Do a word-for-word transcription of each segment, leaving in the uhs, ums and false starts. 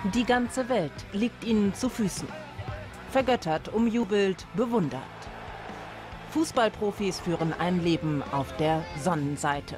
Die ganze Welt liegt ihnen zu Füßen. Vergöttert, umjubelt, bewundert. Fußballprofis führen ein Leben auf der Sonnenseite.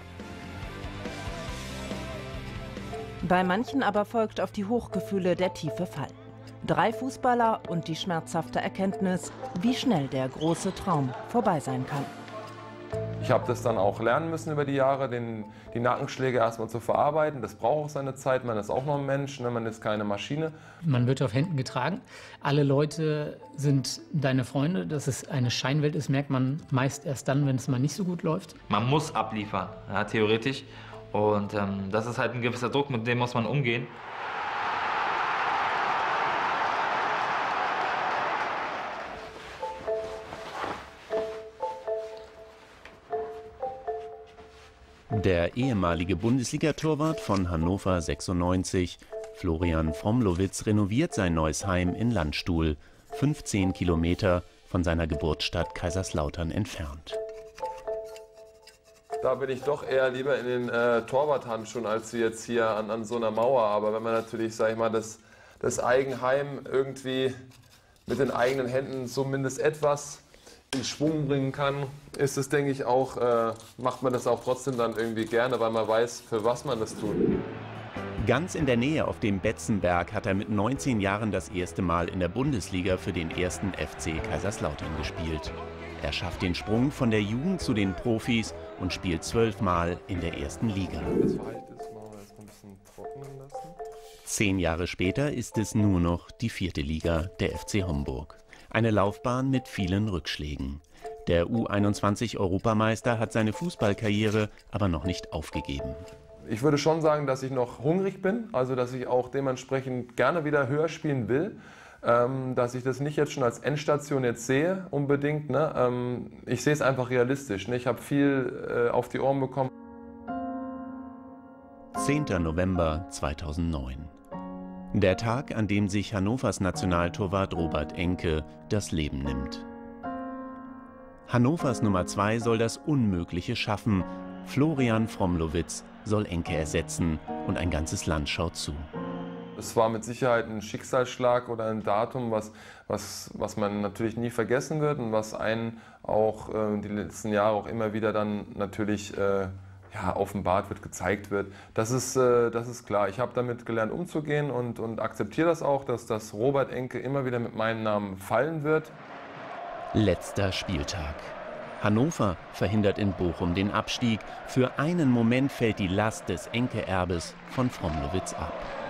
Bei manchen aber folgt auf die Hochgefühle der tiefe Fall. Drei Fußballer und die schmerzhafte Erkenntnis, wie schnell der große Traum vorbei sein kann. Ich habe das dann auch lernen müssen über die Jahre, den, die Nackenschläge erstmal zu verarbeiten. Das braucht auch seine Zeit, man ist auch noch ein Mensch, ne? Man ist keine Maschine. Man wird auf Händen getragen. Alle Leute sind deine Freunde. Dass es eine Scheinwelt ist, merkt man meist erst dann, wenn es mal nicht so gut läuft. Man muss abliefern, ja, theoretisch. Und ähm, das ist halt ein gewisser Druck, mit dem muss man umgehen. Der ehemalige Bundesliga-Torwart von Hannover sechsundneunzig, Florian Fromlowitz, renoviert sein neues Heim in Landstuhl, fünfzehn Kilometer von seiner Geburtsstadt Kaiserslautern entfernt. Da bin ich doch eher lieber in den äh, Torwarthandschuhen als jetzt hier an, an so einer Mauer. Aber wenn man natürlich, sag ich mal, das, das Eigenheim irgendwie mit den eigenen Händen zumindest etwas in Schwung bringen kann, ist es, denke ich, auch, äh, macht man das auch trotzdem dann irgendwie gerne, weil man weiß, für was man das tut. Ganz in der Nähe auf dem Betzenberg hat er mit neunzehn Jahren das erste Mal in der Bundesliga für den ersten F C Kaiserslautern gespielt. Er schafft den Sprung von der Jugend zu den Profis und spielt zwölfmal in der ersten Liga. Das Verhalten ist mal erst ein bisschen trocknen lassen. Zehn Jahre später ist es nur noch die vierte Liga, der F C Homburg. Eine Laufbahn mit vielen Rückschlägen. Der U einundzwanzig-Europameister hat seine Fußballkarriere aber noch nicht aufgegeben. Ich würde schon sagen, dass ich noch hungrig bin, also dass ich auch dementsprechend gerne wieder höher spielen will. Ähm, dass ich das nicht jetzt schon als Endstation jetzt sehe, unbedingt. Ne? Ähm, ich sehe es einfach realistisch. Ne? Ich habe viel äh, auf die Ohren bekommen. zehnter November zweitausendneun. Der Tag, an dem sich Hannovers Nationaltorwart Robert Enke das Leben nimmt. Hannovers Nummer zwei soll das Unmögliche schaffen. Florian Fromlowitz soll Enke ersetzen und ein ganzes Land schaut zu. Es war mit Sicherheit ein Schicksalsschlag oder ein Datum, was, was, was man natürlich nie vergessen wird und was einen auch äh, die letzten Jahre auch immer wieder dann natürlich äh, ja, offenbart wird, gezeigt wird. Das ist, äh, das ist klar. Ich habe damit gelernt umzugehen und, und akzeptiere das auch, dass das Robert Enke immer wieder mit meinem Namen fallen wird. Letzter Spieltag. Hannover verhindert in Bochum den Abstieg. Für einen Moment fällt die Last des Enke-Erbes von Fromlowitz ab.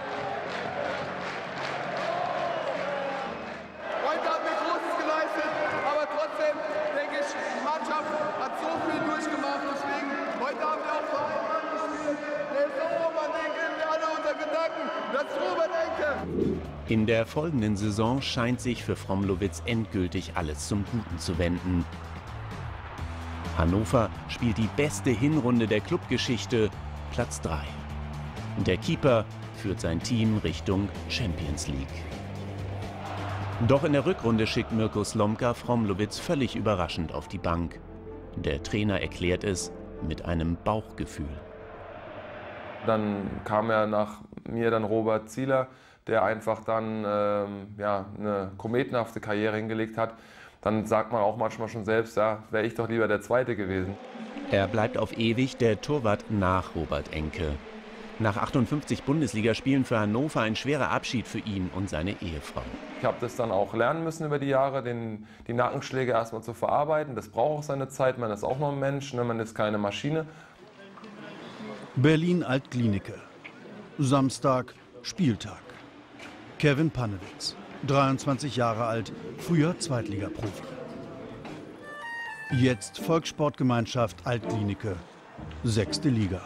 Heute haben wir Großes geleistet, aber trotzdem denke ich, die Mannschaft hat so viel durchgemacht. Deswegen, heute haben wir auch vor einem Mann gespielt. Der ist so, man denkt, wir alle unter Gedanken. Das ist Robert Enke. In der folgenden Saison scheint sich für Fromlowitz endgültig alles zum Guten zu wenden. Hannover spielt die beste Hinrunde der Clubgeschichte, Platz drei. Der Keeper führt sein Team Richtung Champions League. Doch in der Rückrunde schickt Mirko Slomka Fromlowitz völlig überraschend auf die Bank. Der Trainer erklärt es mit einem Bauchgefühl. Dann kam ja nach mir dann Robert Zieler, der einfach dann ähm, ja, eine kometenhafte Karriere hingelegt hat. Dann sagt man auch manchmal schon selbst, ja, wäre ich doch lieber der Zweite gewesen. Er bleibt auf ewig der Torwart nach Robert Enke. Nach achtundfünfzig Bundesligaspielen für Hannover ein schwerer Abschied für ihn und seine Ehefrau. Ich habe das dann auch lernen müssen über die Jahre, den, die Nackenschläge erstmal zu verarbeiten. Das braucht auch seine Zeit, man ist auch noch ein Mensch, ne? Man ist keine Maschine. Berlin-Altklinike. Samstag, Spieltag. Kevin Pannewitz, dreiundzwanzig Jahre alt, früher Zweitligaprofi. Jetzt Volkssportgemeinschaft Altklinike, sechste Liga.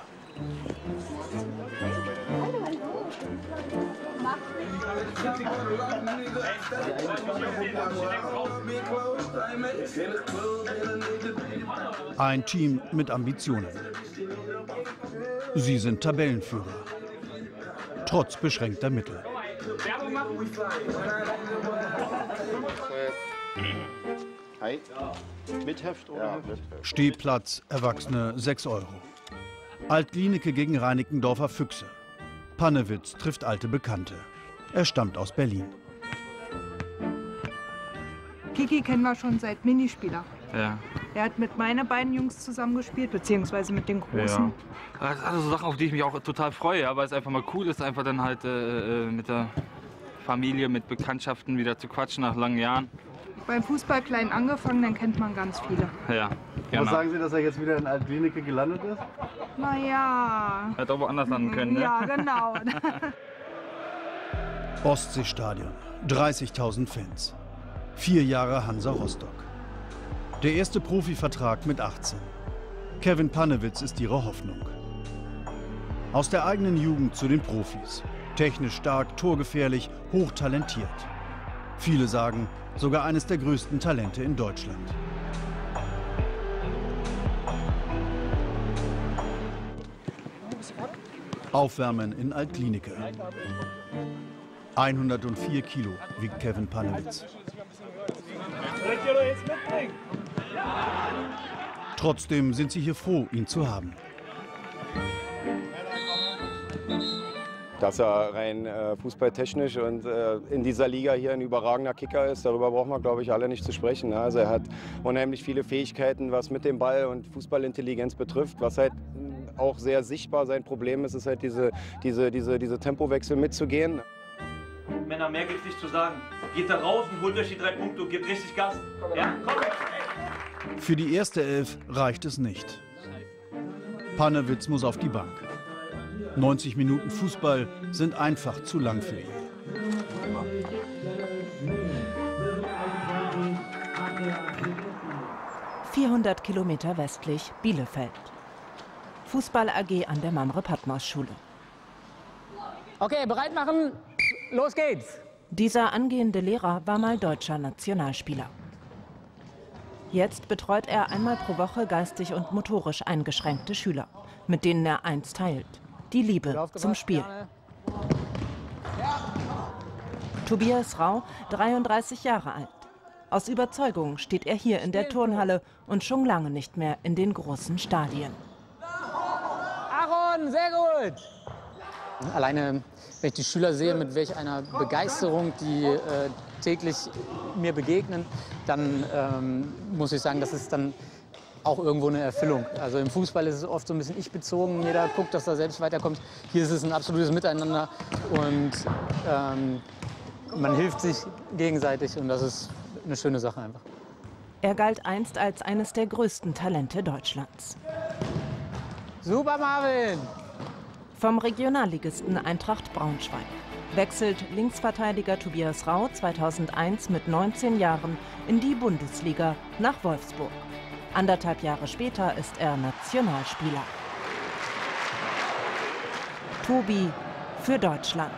Ein Team mit Ambitionen. Sie sind Tabellenführer, trotz beschränkter Mittel. Hi. Mit Heft oder ja, mit Heft? Stehplatz, Erwachsene sechs Euro. Altklinike gegen Reinickendorfer Füchse. Pannewitz trifft alte Bekannte. Er stammt aus Berlin. Kiki kennen wir schon seit Minispieler. Ja. Er hat mit meinen beiden Jungs zusammengespielt, beziehungsweise mit den Großen. Ja. Das sind alles so Sachen, auf die ich mich auch total freue, ja, weil es einfach mal cool ist, einfach dann halt äh, mit der Familie, mit Bekanntschaften wieder zu quatschen nach langen Jahren. Beim Fußball klein angefangen, dann kennt man ganz viele. Ja, genau. Was sagen Sie, dass er jetzt wieder in Alt-Glienicke gelandet ist? Naja. Hätte auch woanders landen können, ne? Ja, genau. Ostseestadion, dreißigtausend Fans. Vier Jahre Hansa Rostock. Der erste Profivertrag mit achtzehn. Kevin Pannewitz ist ihre Hoffnung. Aus der eigenen Jugend zu den Profis. Technisch stark, torgefährlich, hochtalentiert. Viele sagen, sogar eines der größten Talente in Deutschland. Aufwärmen in Alt-Glienicke. hundertvier Kilo wiegt Kevin Pannewitz. Trotzdem sind sie hier froh, ihn zu haben. Dass er rein äh, fußballtechnisch und äh, in dieser Liga hier ein überragender Kicker ist, darüber brauchen wir, glaube ich, alle nicht zu sprechen. Also er hat unheimlich viele Fähigkeiten, was mit dem Ball und Fußballintelligenz betrifft. Was halt auch sehr sichtbar sein Problem ist, ist halt diese, diese, diese, diese Tempowechsel mitzugehen. Männer, mehr gibt's nicht zu sagen. Geht da raus und holt euch die drei Punkte und gebt richtig Gas. Ja, komm! Für die erste Elf reicht es nicht. Pannewitz muss auf die Bank. neunzig Minuten Fußball sind einfach zu lang für ihn. vierhundert Kilometer westlich Bielefeld. Fußball-A G an der Mamre-Patmos-Schule. Okay, bereit machen, los geht's! Dieser angehende Lehrer war mal deutscher Nationalspieler. Jetzt betreut er einmal pro Woche geistig und motorisch eingeschränkte Schüler, mit denen er eins teilt: die Liebe zum Spiel. Tobias Rau, dreiunddreißig Jahre alt. Aus Überzeugung steht er hier in der Turnhalle und schon lange nicht mehr in den großen Stadien. Aaron, sehr gut! Alleine, wenn ich die Schüler sehe, mit welch einer Begeisterung die äh, täglich mir begegnen, dann ähm, muss ich sagen, das ist dann auch irgendwo eine Erfüllung. Also im Fußball ist es oft so ein bisschen ich-bezogen, jeder guckt, dass er selbst weiterkommt. Hier ist es ein absolutes Miteinander und ähm, man hilft sich gegenseitig und das ist eine schöne Sache einfach. Er galt einst als eines der größten Talente Deutschlands. Super, Marvin! Vom Regionalligisten Eintracht Braunschweig wechselt Linksverteidiger Tobias Rau zweitausendeins mit neunzehn Jahren in die Bundesliga nach Wolfsburg. Anderthalb Jahre später ist er Nationalspieler. Tobi für Deutschland.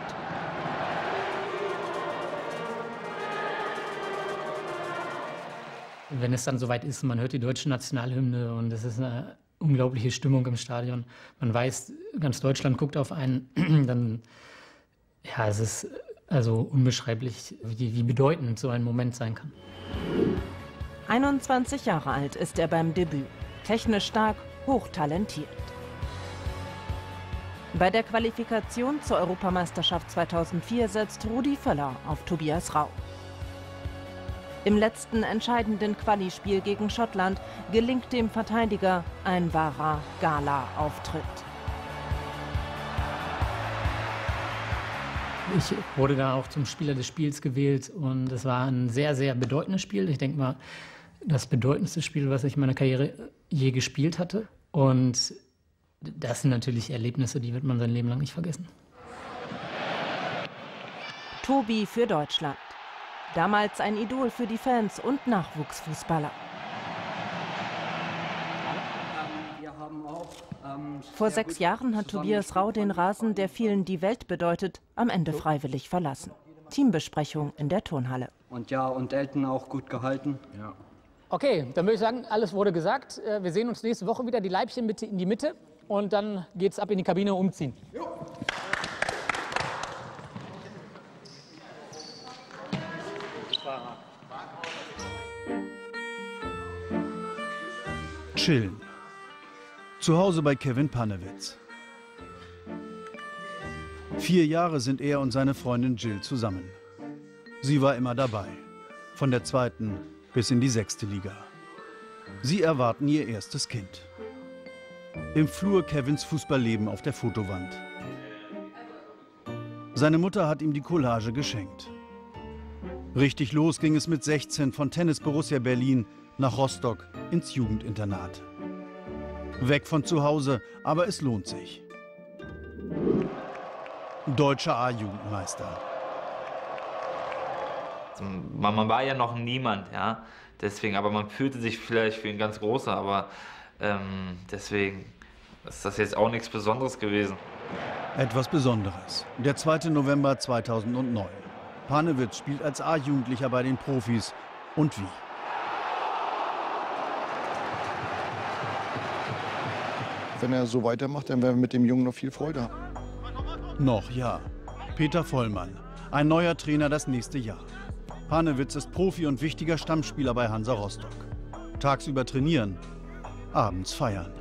Wenn es dann soweit ist, man hört die deutsche Nationalhymne und es ist eine unglaubliche Stimmung im Stadion. Man weiß, ganz Deutschland guckt auf einen, dann, ja, es ist also unbeschreiblich, wie, wie bedeutend so ein Moment sein kann. einundzwanzig Jahre alt ist er beim Debüt. Technisch stark, hochtalentiert. Bei der Qualifikation zur Europameisterschaft zweitausendvier setzt Rudi Völler auf Tobias Rau. Im letzten entscheidenden Quali-Spiel gegen Schottland gelingt dem Verteidiger ein wahrer Gala-Auftritt. Ich wurde da auch zum Spieler des Spiels gewählt und es war ein sehr, sehr bedeutendes Spiel. Ich denke mal, das bedeutendste Spiel, was ich in meiner Karriere je gespielt hatte. Und das sind natürlich Erlebnisse, die wird man sein Leben lang nicht vergessen. Tobi für Deutschland. Damals ein Idol für die Fans und Nachwuchsfußballer. Vor sechs Jahren hat Tobias Rau den Rasen, der vielen die Welt bedeutet, am Ende freiwillig verlassen. Teambesprechung in der Turnhalle. Und ja, und Elton auch gut gehalten. Ja. Okay, dann würde ich sagen, alles wurde gesagt. Wir sehen uns nächste Woche wieder, die Leibchen bitte in die Mitte und dann geht's ab in die Kabine umziehen. Jo. Vier Jahre sind er und seine Freundin Jill zusammen. Sie war immer dabei, von der zweiten bis in die sechste Liga. Sie erwarten ihr erstes Kind. Im Flur Kevins Fußballleben auf der Fotowand. Seine Mutter hat ihm die Collage geschenkt. Richtig los ging es mit sechzehn von Tennis Borussia Berlin nach Rostock ins Jugendinternat. Weg von zu Hause, aber es lohnt sich. Deutscher A-Jugendmeister. Man war ja noch niemand, ja, deswegen, aber man fühlte sich vielleicht für ein ganz großer, aber ähm, deswegen ist das jetzt auch nichts Besonderes gewesen. Etwas Besonderes. Der zweite November zweitausendneun. Panewitz spielt als A-Jugendlicher bei den Profis. Und wie? Wenn er so weitermacht, dann werden wir mit dem Jungen noch viel Freude haben. Noch ja. Peter Vollmann, ein neuer Trainer das nächste Jahr. Panewitz ist Profi und wichtiger Stammspieler bei Hansa Rostock. Tagsüber trainieren, abends feiern.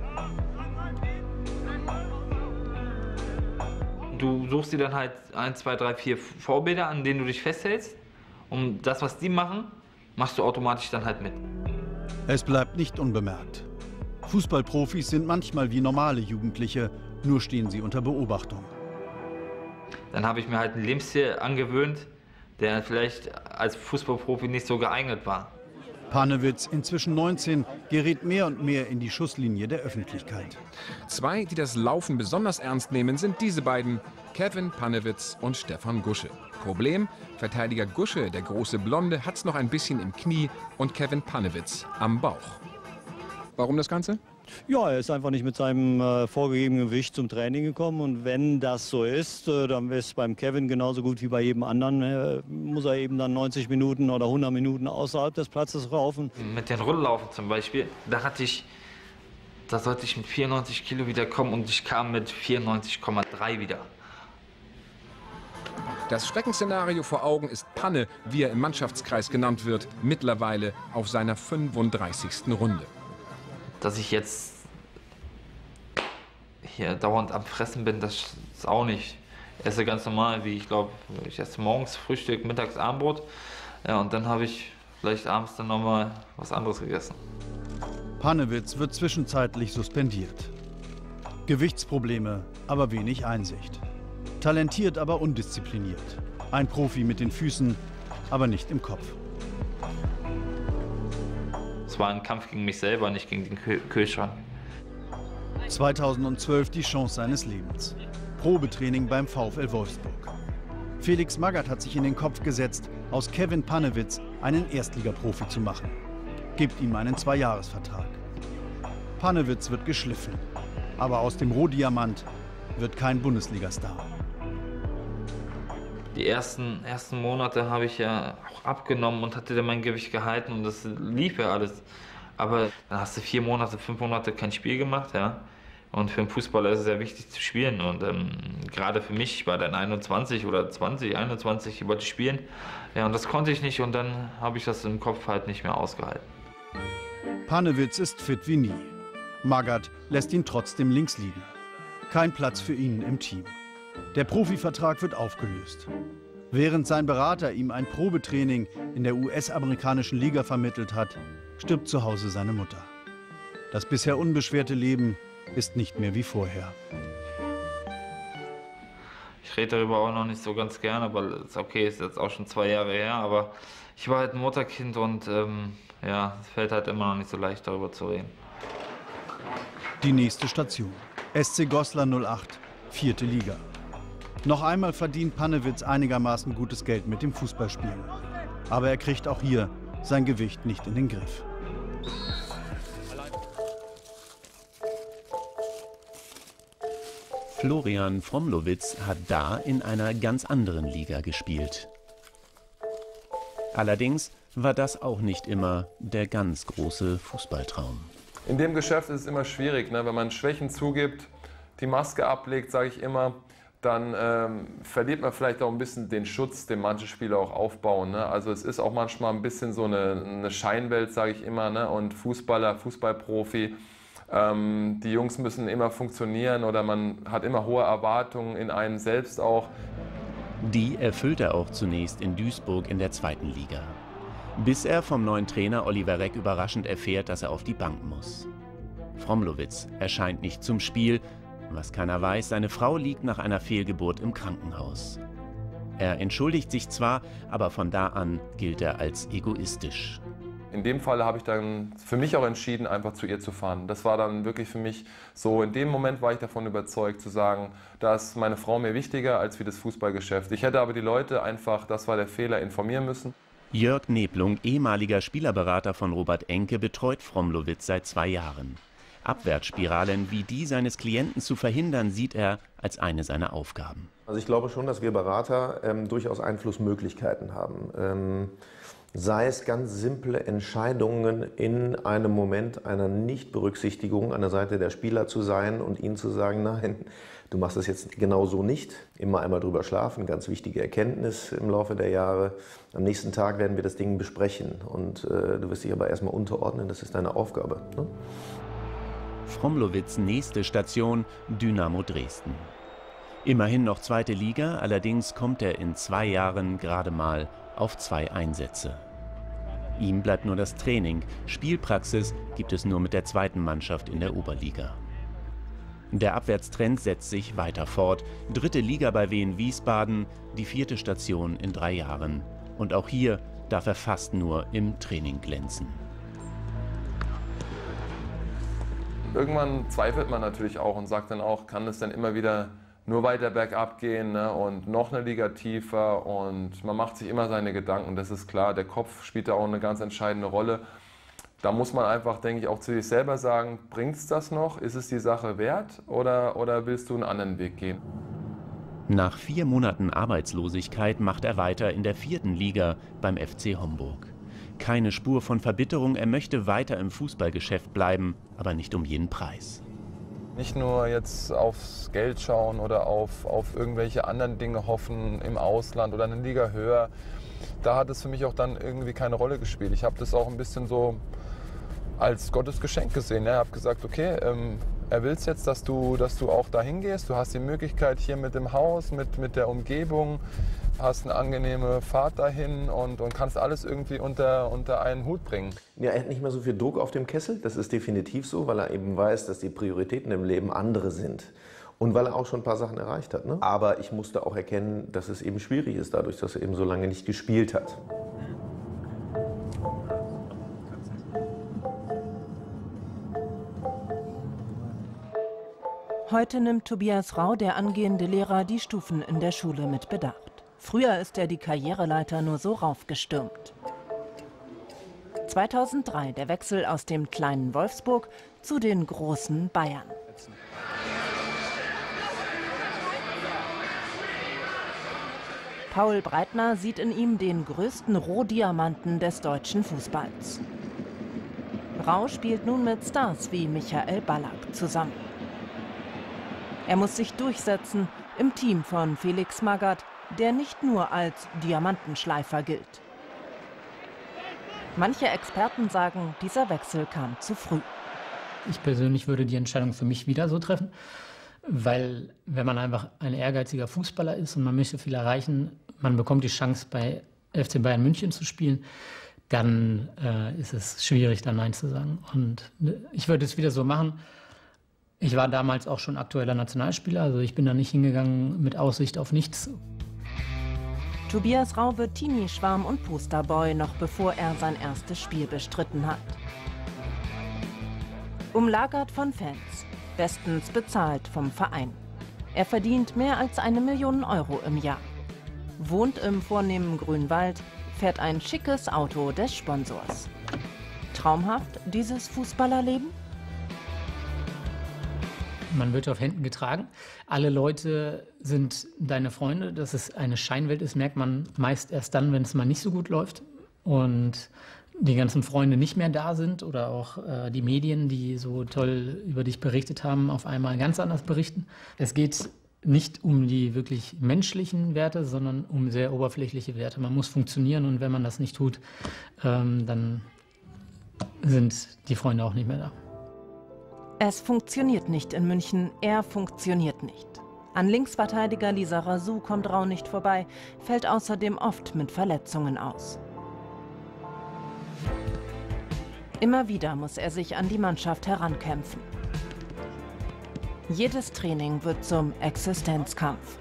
Du suchst dir dann halt ein, zwei, drei, vier Vorbilder, an denen du dich festhältst. Und das, was die machen, machst du automatisch dann halt mit. Es bleibt nicht unbemerkt. Fußballprofis sind manchmal wie normale Jugendliche, nur stehen sie unter Beobachtung. Dann habe ich mir halt einen Lebensstil angewöhnt, der vielleicht als Fußballprofi nicht so geeignet war. Panewitz, inzwischen neunzehn, gerät mehr und mehr in die Schusslinie der Öffentlichkeit. Zwei, die das Laufen besonders ernst nehmen, sind diese beiden, Kevin Panewitz und Stefan Gusche. Problem, Verteidiger Gusche, der große Blonde, hat's noch ein bisschen im Knie und Kevin Panewitz am Bauch. Warum das Ganze? Ja, er ist einfach nicht mit seinem äh, vorgegebenen Gewicht zum Training gekommen. Und wenn das so ist, äh, dann ist es beim Kevin genauso gut wie bei jedem anderen. Äh, muss er eben dann neunzig Minuten oder hundert Minuten außerhalb des Platzes laufen. Mit den Rundlaufen zum Beispiel, da hatte ich, da sollte ich mit vierundneunzig Kilo wieder kommen und ich kam mit vierundneunzig Komma drei wieder. Das Schreckensszenario vor Augen ist Panne, wie er im Mannschaftskreis genannt wird, mittlerweile auf seiner fünfunddreißigsten Runde. Dass ich jetzt hier dauernd am Fressen bin, das ist auch nicht. Ich esse ganz normal, wie ich glaube, ich esse morgens Frühstück, mittags Abendbrot. Ja, und dann habe ich vielleicht abends dann nochmal was anderes gegessen. Panewitz wird zwischenzeitlich suspendiert. Gewichtsprobleme, aber wenig Einsicht. Talentiert, aber undiszipliniert. Ein Profi mit den Füßen, aber nicht im Kopf. Es war ein Kampf gegen mich selber, nicht gegen den Kü Kühlschrank. zweitausendzwölf die Chance seines Lebens. Probetraining beim VfL Wolfsburg. Felix Magath hat sich in den Kopf gesetzt, aus Kevin Panewitz einen Erstligaprofi zu machen. Gibt ihm einen Zweijahresvertrag. Panewitz wird geschliffen. Aber aus dem Rohdiamant wird kein Bundesligastar. Die ersten, ersten Monate habe ich ja auch abgenommen und hatte dann mein Gewicht gehalten und das lief ja alles. Aber dann hast du vier Monate, fünf Monate kein Spiel gemacht, ja. Und für einen Fußballer ist es sehr wichtig zu spielen. Und ähm, gerade für mich, ich war dann einundzwanzig oder zwanzig, einundzwanzig, ich wollte spielen. Ja, und das konnte ich nicht und dann habe ich das im Kopf halt nicht mehr ausgehalten. Panewitz ist fit wie nie. Magath lässt ihn trotzdem links liegen. Kein Platz für ihn im Team. Der Profivertrag wird aufgelöst. Während sein Berater ihm ein Probetraining in der U S-amerikanischen Liga vermittelt hat, stirbt zu Hause seine Mutter. Das bisher unbeschwerte Leben ist nicht mehr wie vorher. Ich rede darüber auch noch nicht so ganz gern, aber ist okay, ist jetzt auch schon zwei Jahre her. Aber ich war halt ein Mutterkind und ähm, ja, es fällt halt immer noch nicht so leicht, darüber zu reden. Die nächste Station. S C Goslar null acht, vierte Liga. Noch einmal verdient Panewitz einigermaßen gutes Geld mit dem Fußballspielen. Aber er kriegt auch hier sein Gewicht nicht in den Griff. Florian Fromlowitz hat da in einer ganz anderen Liga gespielt. Allerdings war das auch nicht immer der ganz große Fußballtraum. In dem Geschäft ist es immer schwierig, ne? Wenn man Schwächen zugibt, die Maske ablegt, sage ich immer, dann ähm, verliert man vielleicht auch ein bisschen den Schutz, den manche Spieler auch aufbauen. Ne? Also es ist auch manchmal ein bisschen so eine, eine Scheinwelt, sage ich immer. Ne? Und Fußballer, Fußballprofi, ähm, die Jungs müssen immer funktionieren oder man hat immer hohe Erwartungen in einen selbst auch. Die erfüllt er auch zunächst in Duisburg in der zweiten Liga. Bis er vom neuen Trainer Oliver Reck überraschend erfährt, dass er auf die Bank muss. Fromlowitz erscheint nicht zum Spiel. Was keiner weiß, seine Frau liegt nach einer Fehlgeburt im Krankenhaus. Er entschuldigt sich zwar, aber von da an gilt er als egoistisch. In dem Fall habe ich dann für mich auch entschieden, einfach zu ihr zu fahren. Das war dann wirklich für mich so, in dem Moment war ich davon überzeugt zu sagen, da ist meine Frau mir wichtiger als wie das Fußballgeschäft. Ich hätte aber die Leute einfach, das war der Fehler, informieren müssen. Jörg Neblung, ehemaliger Spielerberater von Robert Enke, betreut Fromlowitz seit zwei Jahren. Abwärtsspiralen wie die seines Klienten zu verhindern, sieht er als eine seiner Aufgaben. Also ich glaube schon, dass wir Berater ähm, durchaus Einflussmöglichkeiten haben. Ähm, sei es ganz simple Entscheidungen in einem Moment einer Nichtberücksichtigung an der Seite der Spieler zu sein und ihnen zu sagen, nein, du machst das jetzt genau so nicht. Immer einmal drüber schlafen, ganz wichtige Erkenntnis im Laufe der Jahre. Am nächsten Tag werden wir das Ding besprechen und äh, du wirst dich aber erstmal unterordnen, das ist deine Aufgabe. Ne? Fromlowitz' nächste Station, Dynamo Dresden. Immerhin noch zweite Liga, allerdings kommt er in zwei Jahren gerade mal auf zwei Einsätze. Ihm bleibt nur das Training, Spielpraxis gibt es nur mit der zweiten Mannschaft in der Oberliga. Der Abwärtstrend setzt sich weiter fort. Dritte Liga bei Wien Wiesbaden, die vierte Station in drei Jahren. Und auch hier darf er fast nur im Training glänzen. Irgendwann zweifelt man natürlich auch und sagt dann auch, kann es dann immer wieder nur weiter bergab gehen, ne? Und noch eine Liga tiefer und man macht sich immer seine Gedanken, das ist klar, der Kopf spielt da auch eine ganz entscheidende Rolle. Da muss man einfach, denke ich, auch zu sich selber sagen, bringt es das noch, ist es die Sache wert oder, oder willst du einen anderen Weg gehen? Nach vier Monaten Arbeitslosigkeit macht er weiter in der vierten Liga beim F C Homburg. Keine Spur von Verbitterung, er möchte weiter im Fußballgeschäft bleiben, aber nicht um jeden Preis. Nicht nur jetzt aufs Geld schauen oder auf, auf irgendwelche anderen Dinge hoffen im Ausland oder eine Liga höher. Da hat es für mich auch dann irgendwie keine Rolle gespielt. Ich habe das auch ein bisschen so als Gottes Geschenk gesehen. Ich habe gesagt, okay, ähm, er will es jetzt, dass du, dass du auch dahin gehst. Du hast die Möglichkeit hier mit dem Haus, mit, mit der Umgebung, hast eine angenehme Fahrt dahin und, und kannst alles irgendwie unter, unter einen Hut bringen. Ja, er hat nicht mehr so viel Druck auf dem Kessel, das ist definitiv so, weil er eben weiß, dass die Prioritäten im Leben andere sind. Und weil er auch schon ein paar Sachen erreicht hat. Ne? Aber ich musste auch erkennen, dass es eben schwierig ist, dadurch, dass er eben so lange nicht gespielt hat. Heute nimmt Tobias Rau, der angehende Lehrer, die Stufen in der Schule mit Bedacht. Früher ist er die Karriereleiter nur so raufgestürmt. zweitausenddrei der Wechsel aus dem kleinen Wolfsburg zu den großen Bayern. Paul Breitner sieht in ihm den größten Rohdiamanten des deutschen Fußballs. Rau spielt nun mit Stars wie Michael Ballack zusammen. Er muss sich durchsetzen im Team von Felix Magath, der nicht nur als Diamantenschleifer gilt. Manche Experten sagen, dieser Wechsel kam zu früh. Ich persönlich würde die Entscheidung für mich wieder so treffen, weil wenn man einfach ein ehrgeiziger Fußballer ist und man möchte viel erreichen, man bekommt die Chance bei F C Bayern München zu spielen, dann äh, ist es schwierig, da Nein zu sagen. Und ich würde es wieder so machen. Ich war damals auch schon aktueller Nationalspieler, also ich bin da nicht hingegangen mit Aussicht auf nichts. Tobias Rau wird Teenie-Schwarm und Posterboy, noch bevor er sein erstes Spiel bestritten hat. Umlagert von Fans, bestens bezahlt vom Verein. Er verdient mehr als eine Million Euro im Jahr. Wohnt im vornehmen Grünwald, fährt ein schickes Auto des Sponsors. Traumhaft, dieses Fußballerleben? Man wird auf Händen getragen. Alle Leute sind deine Freunde. Dass es eine Scheinwelt ist, merkt man meist erst dann, wenn es mal nicht so gut läuft und die ganzen Freunde nicht mehr da sind oder auch äh, die Medien, die so toll über dich berichtet haben, auf einmal ganz anders berichten. Es geht nicht um die wirklich menschlichen Werte, sondern um sehr oberflächliche Werte. Man muss funktionieren und wenn man das nicht tut, ähm, dann sind die Freunde auch nicht mehr da. Es funktioniert nicht in München, er funktioniert nicht. An Linksverteidiger Lisa Razou kommt Rau nicht vorbei, fällt außerdem oft mit Verletzungen aus. Immer wieder muss er sich an die Mannschaft herankämpfen. Jedes Training wird zum Existenzkampf.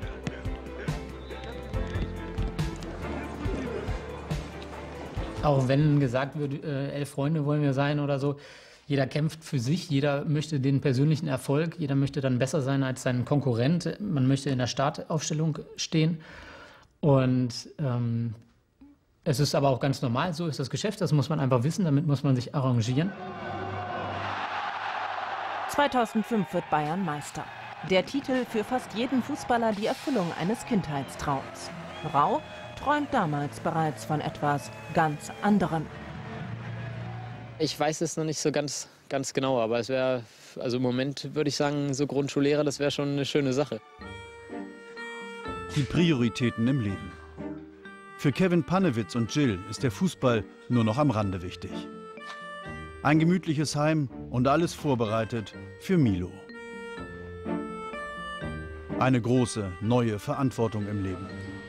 Auch wenn gesagt wird, äh, elf Freunde wollen wir sein oder so, jeder kämpft für sich, jeder möchte den persönlichen Erfolg, jeder möchte dann besser sein als sein Konkurrent, man möchte in der Startaufstellung stehen. Und ähm, es ist aber auch ganz normal, so ist das Geschäft, das muss man einfach wissen, damit muss man sich arrangieren. zweitausendfünf wird Bayern Meister. Der Titel für fast jeden Fußballer die Erfüllung eines Kindheitstraums. Rau träumt damals bereits von etwas ganz anderem. Ich weiß es noch nicht so ganz, ganz genau, aber es wäre, also im Moment würde ich sagen, so Grundschullehrer, das wäre schon eine schöne Sache. Die Prioritäten im Leben. Für Kevin Pannewitz und Jill ist der Fußball nur noch am Rande wichtig. Ein gemütliches Heim und alles vorbereitet für Milo. Eine große, neue Verantwortung im Leben.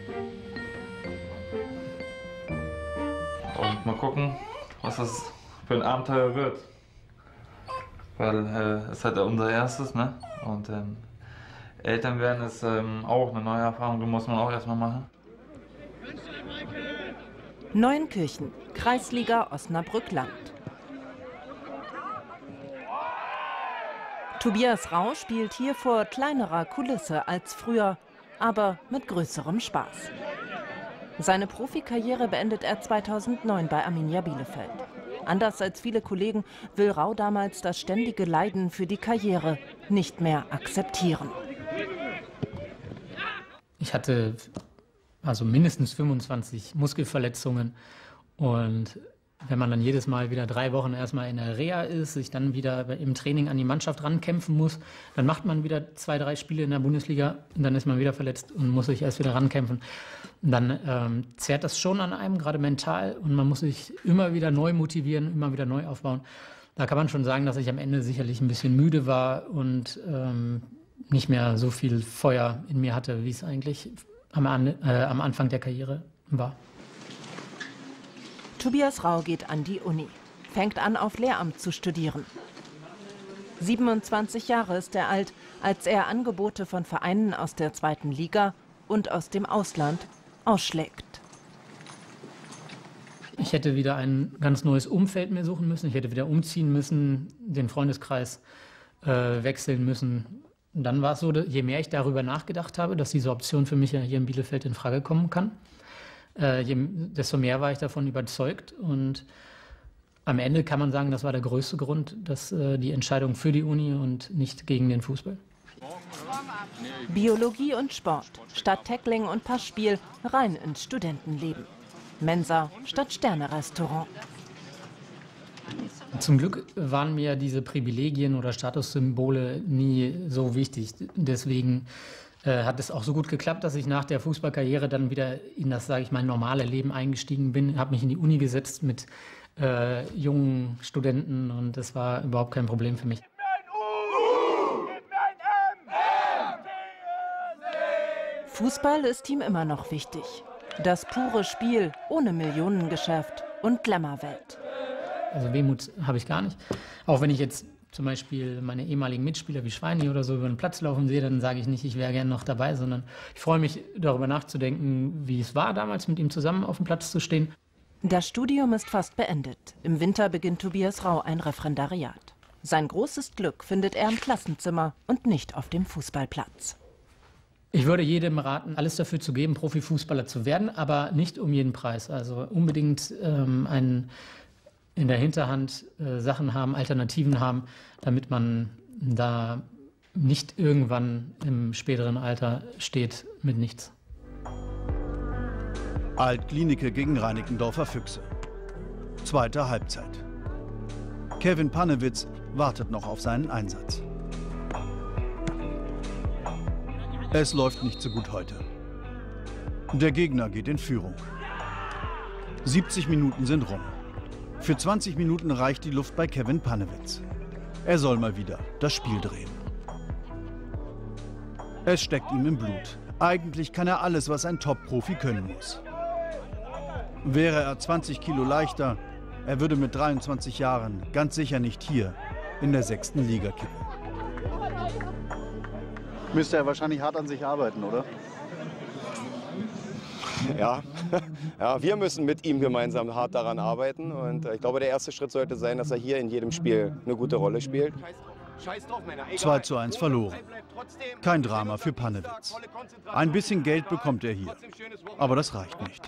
Und mal gucken, was das für ein Abenteuer wird. Weil äh, es ist halt unser erstes, ne? Und ähm, Eltern werden ist ähm, auch eine neue Erfahrung, die muss man auch erstmal machen. Neuenkirchen, Kreisliga Osnabrück-Land. Tobias Rau spielt hier vor kleinerer Kulisse als früher, aber mit größerem Spaß. Seine Profikarriere beendet er zweitausendneun bei Arminia Bielefeld. Anders als viele Kollegen will Rau damals das ständige Leiden für die Karriere nicht mehr akzeptieren. Ich hatte also mindestens fünfundzwanzig Muskelverletzungen und wenn man dann jedes Mal wieder drei Wochen erstmal in der Reha ist, sich dann wieder im Training an die Mannschaft rankämpfen muss, dann macht man wieder zwei, drei Spiele in der Bundesliga und dann ist man wieder verletzt und muss sich erst wieder rankämpfen. Und dann ähm, zerrt das schon an einem, gerade mental, und man muss sich immer wieder neu motivieren, immer wieder neu aufbauen. Da kann man schon sagen, dass ich am Ende sicherlich ein bisschen müde war und ähm, nicht mehr so viel Feuer in mir hatte, wie es eigentlich am, äh, am Anfang der Karriere war. Tobias Rau geht an die Uni, fängt an, auf Lehramt zu studieren. siebenundzwanzig Jahre ist er alt, als er Angebote von Vereinen aus der zweiten Liga und aus dem Ausland ausschlägt. Ich hätte wieder ein ganz neues Umfeld mir suchen müssen. Ich hätte wieder umziehen müssen, den Freundeskreis äh, wechseln müssen. Und dann war es so, je mehr ich darüber nachgedacht habe, dass diese Option für mich ja hier in Bielefeld in Frage kommen kann, Äh, je, desto mehr war ich davon überzeugt, und am Ende kann man sagen, das war der größte Grund, dass äh, die Entscheidung für die Uni und nicht gegen den Fußball. Biologie und Sport, statt Tackling und Passspiel, rein ins Studentenleben. Mensa statt Sterne-Restaurant. Zum Glück waren mir diese Privilegien oder Statussymbole nie so wichtig. Deswegen Äh, hat es auch so gut geklappt, dass ich nach der Fußballkarriere dann wieder in das, sage ich mal, normale Leben eingestiegen bin, habe mich in die Uni gesetzt mit äh, jungen Studenten, und das war überhaupt kein Problem für mich. Fußball ist ihm immer noch wichtig. Das pure Spiel ohne Millionengeschäft und Glamourwelt. Also Wehmut habe ich gar nicht. Auch wenn ich jetzt zum Beispiel meine ehemaligen Mitspieler wie Schweini oder so über den Platz laufen sehe, dann sage ich nicht, ich wäre gerne noch dabei, sondern ich freue mich, darüber nachzudenken, wie es war, damals mit ihm zusammen auf dem Platz zu stehen. Das Studium ist fast beendet. Im Winter beginnt Tobias Rau ein Referendariat. Sein großes Glück findet er im Klassenzimmer und nicht auf dem Fußballplatz. Ich würde jedem raten, alles dafür zu geben, Profifußballer zu werden, aber nicht um jeden Preis. Also unbedingt ähm, einen in der Hinterhand äh, Sachen haben, Alternativen haben, damit man da nicht irgendwann im späteren Alter steht mit nichts. Alt-Glienicke gegen Reinickendorfer Füchse. Zweite Halbzeit. Kevin Pannewitz wartet noch auf seinen Einsatz. Es läuft nicht so gut heute. Der Gegner geht in Führung. siebzig Minuten sind rum. Für zwanzig Minuten reicht die Luft bei Kevin Pannewitz. Er soll mal wieder das Spiel drehen. Es steckt ihm im Blut. Eigentlich kann er alles, was ein Top-Profi können muss. Wäre er zwanzig Kilo leichter, er würde mit dreiundzwanzig Jahren ganz sicher nicht hier in der sechsten Liga kippen. Müsste er wahrscheinlich hart an sich arbeiten, oder? Ja. Ja, wir müssen mit ihm gemeinsam hart daran arbeiten. Und ich glaube, der erste Schritt sollte sein, dass er hier in jedem Spiel eine gute Rolle spielt. zwei zu eins verloren. Kein Drama für Pannewitz. Ein bisschen Geld bekommt er hier. Aber das reicht nicht.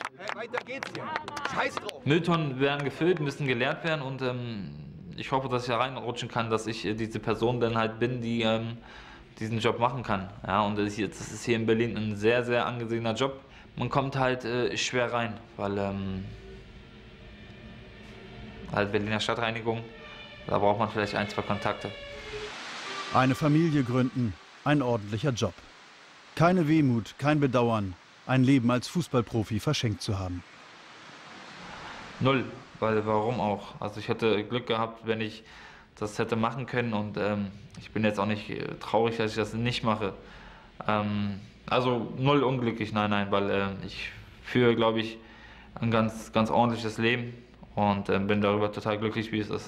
Mülltonnen werden gefüllt, müssen geleert werden und ähm, ich hoffe, dass ich da reinrutschen kann, dass ich äh, diese Person dann halt bin, die ähm, diesen Job machen kann. Ja, und das ist, hier, das ist hier in Berlin ein sehr, sehr angesehener Job. Man kommt halt äh, schwer rein, weil ähm, halt Berliner Stadtreinigung, da braucht man vielleicht ein, zwei Kontakte. Eine Familie gründen, ein ordentlicher Job. Keine Wehmut, kein Bedauern, ein Leben als Fußballprofi verschenkt zu haben. Null, weil warum auch? Also ich hätte Glück gehabt, wenn ich das hätte machen können und ähm, ich bin jetzt auch nicht traurig, dass ich das nicht mache. Ähm, also null unglücklich, nein, nein, weil äh, ich führe, glaube ich, ein ganz, ganz ordentliches Leben und äh, bin darüber total glücklich, wie es ist.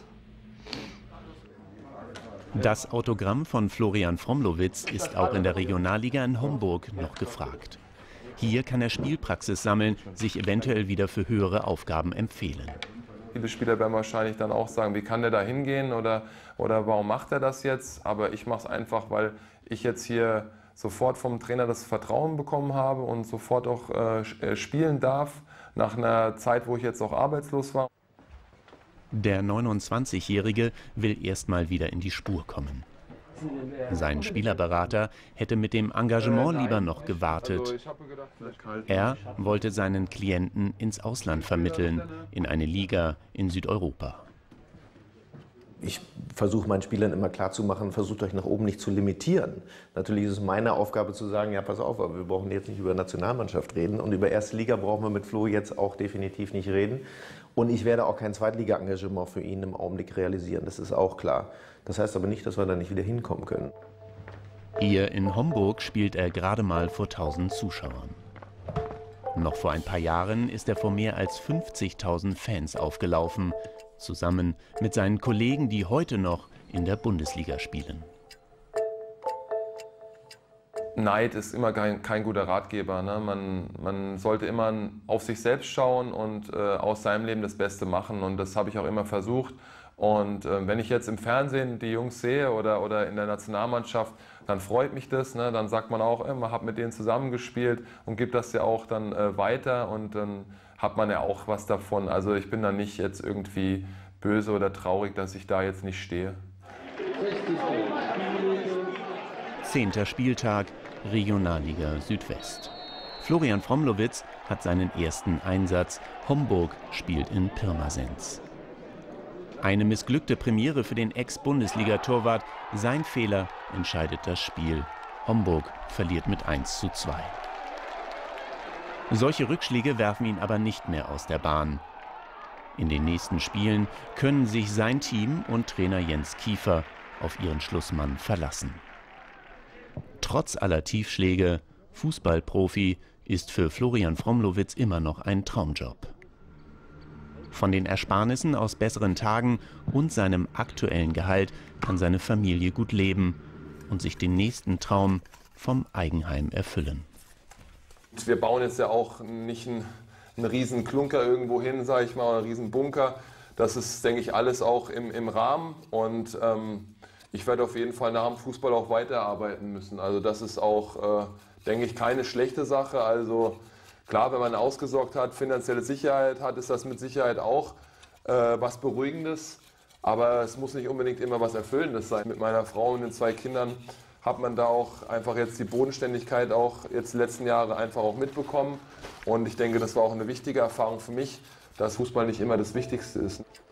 Das Autogramm von Florian Fromlowitz ist auch in der Regionalliga in Homburg noch gefragt. Hier kann er Spielpraxis sammeln, sich eventuell wieder für höhere Aufgaben empfehlen. Viele Spieler werden wahrscheinlich dann auch sagen, wie kann der da hingehen oder, oder warum macht er das jetzt? Aber ich mache es einfach, weil ich jetzt hier sofort vom Trainer das Vertrauen bekommen habe und sofort auch äh, spielen darf, nach einer Zeit, wo ich jetzt auch arbeitslos war. Der neunundzwanzigjährige will erstmal wieder in die Spur kommen. Sein Spielerberater hätte mit dem Engagement lieber noch gewartet. Er wollte seinen Klienten ins Ausland vermitteln, in eine Liga in Südeuropa. Ich versuche meinen Spielern immer klarzumachen, versucht euch nach oben nicht zu limitieren. Natürlich ist es meine Aufgabe zu sagen, ja pass auf, aber wir brauchen jetzt nicht über Nationalmannschaft reden und über erste Liga brauchen wir mit Flo jetzt auch definitiv nicht reden. Und ich werde auch kein Zweitliga-Engagement für ihn im Augenblick realisieren, das ist auch klar. Das heißt aber nicht, dass wir da nicht wieder hinkommen können. Hier in Homburg spielt er gerade mal vor tausend Zuschauern. Noch vor ein paar Jahren ist er vor mehr als fünfzigtausend Fans aufgelaufen, zusammen mit seinen Kollegen, die heute noch in der Bundesliga spielen. Neid ist immer kein, kein guter Ratgeber. Ne? Man, man sollte immer auf sich selbst schauen und äh, aus seinem Leben das Beste machen. Und das habe ich auch immer versucht. Und äh, wenn ich jetzt im Fernsehen die Jungs sehe oder, oder in der Nationalmannschaft, dann freut mich das. Ne? Dann sagt man auch, äh, man hat mit denen zusammengespielt und gibt das ja auch dann äh, weiter. Und dann hat man ja auch was davon. Also ich bin da nicht jetzt irgendwie böse oder traurig, dass ich da jetzt nicht stehe. Zehnter Spieltag, Regionalliga Südwest. Florian Fromlowitz hat seinen ersten Einsatz. Homburg spielt in Pirmasens. Eine missglückte Premiere für den Ex-Bundesliga-Torwart. Sein Fehler entscheidet das Spiel. Homburg verliert mit eins zu zwei. Solche Rückschläge werfen ihn aber nicht mehr aus der Bahn. In den nächsten Spielen können sich sein Team und Trainer Jens Kiefer auf ihren Schlussmann verlassen. Trotz aller Tiefschläge, Fußballprofi ist für Florian Fromlowitz immer noch ein Traumjob. Von den Ersparnissen aus besseren Tagen und seinem aktuellen Gehalt kann seine Familie gut leben und sich den nächsten Traum vom Eigenheim erfüllen. Wir bauen jetzt ja auch nicht einen, einen riesen Klunker irgendwo hin, sage ich mal, oder einen riesen Bunker. Das ist, denke ich, alles auch im, im Rahmen und ähm, ich werde auf jeden Fall nach dem Fußball auch weiterarbeiten müssen. Also das ist auch, äh, denke ich, keine schlechte Sache. Also klar, wenn man ausgesorgt hat, finanzielle Sicherheit hat, ist das mit Sicherheit auch äh, was Beruhigendes. Aber es muss nicht unbedingt immer was Erfüllendes sein. Mit meiner Frau und den zwei Kindern hat man da auch einfach jetzt die Bodenständigkeit auch jetzt die letzten Jahre einfach auch mitbekommen. Und ich denke, das war auch eine wichtige Erfahrung für mich, dass Fußball nicht immer das Wichtigste ist.